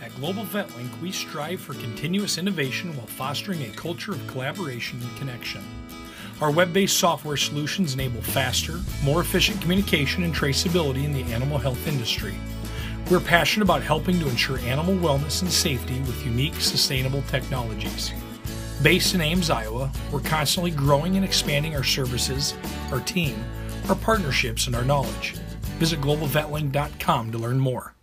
At GlobalVetLink, we strive for continuous innovation while fostering a culture of collaboration and connection. Our web-based software solutions enable faster, more efficient communication and traceability in the animal health industry. We're passionate about helping to ensure animal wellness and safety with unique, sustainable technologies. Based in Ames, Iowa, we're constantly growing and expanding our services, our team, our partnerships, and our knowledge. Visit globalvetlink.com to learn more.